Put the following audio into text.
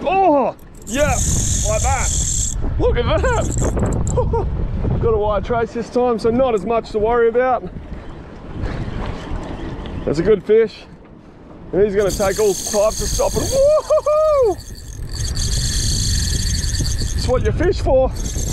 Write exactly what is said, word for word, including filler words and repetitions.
Oh, yeah, like that. Look at that. Got a wide trace this time, so not as much to worry about. That's a good fish. And he's going to take all types of stopping. Woohoo! That's what you fish for.